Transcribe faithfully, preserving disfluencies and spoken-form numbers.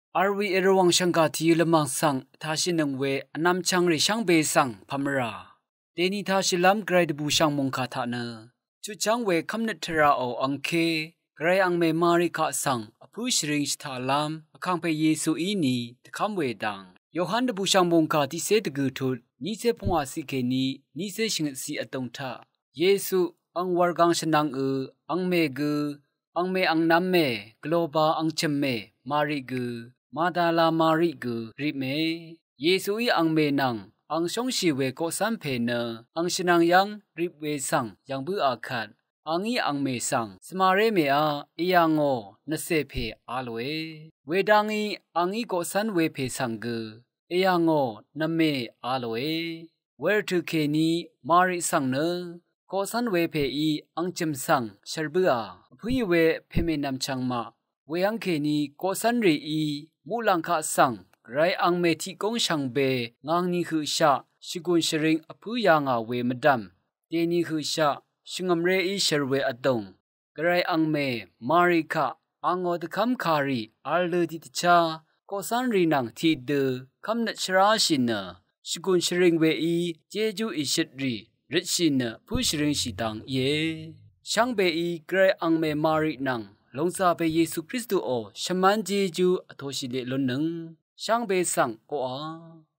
อาร์วีเอระวังช่างกาที่ละมังสังทาชินังเวอนำช่างริช่างเบสังพมราเดนิทาชิลัมไกรดบูช่างมงคาทานะชุช่างเวคำเนตราโออังเคไกรอังเมมาริกาสังอผู้ชริงสถาลามอคังเปเยซูอีนีตะคำเวดังโยฮันดบูช่างมงคาที่เซตกูทุดนิเซพงอาสิเกนีนิเซชิงสีอตงทาเยซูอังวรกังชนังเออังเมกูอังเมอังนัมเมกโลบาอังเชมเมมาริกูมาดาลามาริกูริเมเยซูอีอังเมนังอังชงชีเวโกสัมเพเนอังชนังยังริเวสังยังบืออาคัดอังอีอังเมสังสมาเรเมอาอียังโอนเซเพอาลเวเวดังอีอังอีโกสันเวเพสังกูอียังโอนเมอาลเวเวรทุเคนีมาริสังเนโกสันเวเพอีอังจิมสังชรบืออาผู้ยเวเพเมนำชังมาเวอังเคนีโกสันรีอีมูลังคาสังไรอังเมทิกงชังเบงางนีคือชาชิกุนชริงอผู้ยางอาเวมดัมเดนีคือชาชิงอมเรอีชรเวอดงไกรอังเมมาริกาอังอดคัมคารีอัลเลดิตชาโกสันรีนังทีเดคัมนัชราชินชิกุนชริงเวอีเจจูอิชิตรีริชินผู้ชริงชิตังเยช่างเบอีไกรอังเมมารินังลงซาเปเยซูคริสต์โอชมันเจจูอโทชิเลลนึงช่างเบสังโกอา